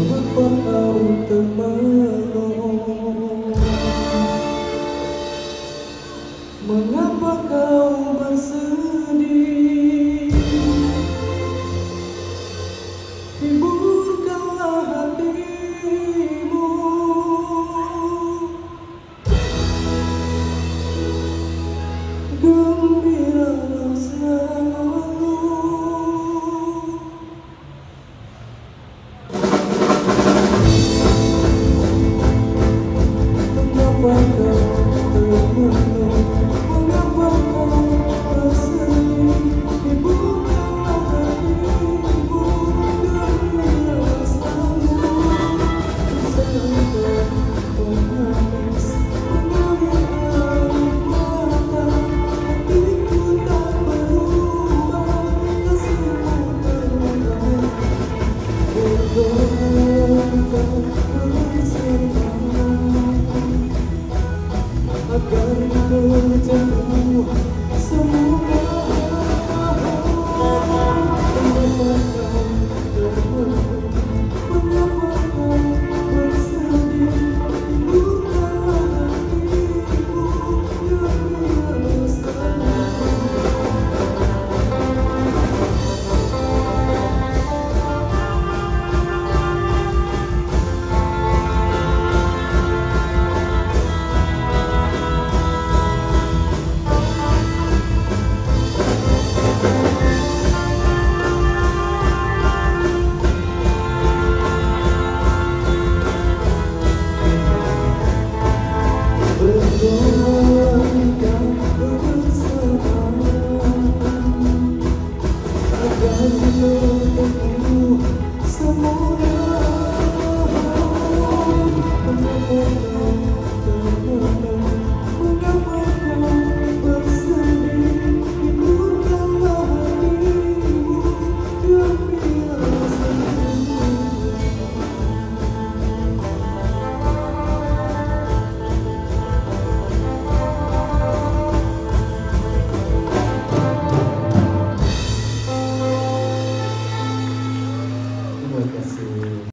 Mengapa kau termenung? Mengapa kau bersedih? Hiburkanlah hatimu, gembiralah selalu. Mengapa kau termenung? Mengapa kau bersedih? Hiburkanlah hatimu, gembiralah selalu. Sampai menangis mengalir air mata, hatiku tak berubah, kasihmu terbang. Berdoa